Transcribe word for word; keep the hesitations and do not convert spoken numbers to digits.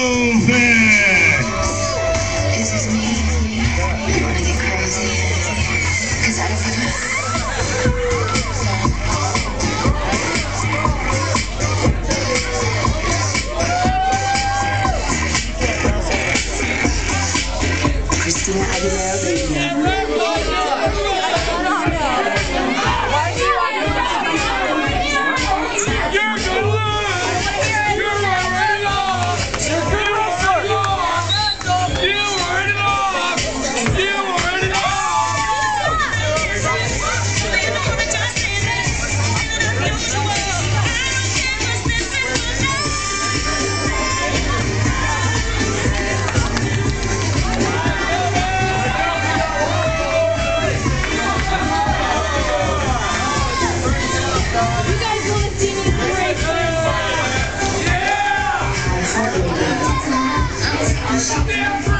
Is this me? You wanna get crazy? Cause I don't give Christina Aguilera, baby. Yeah!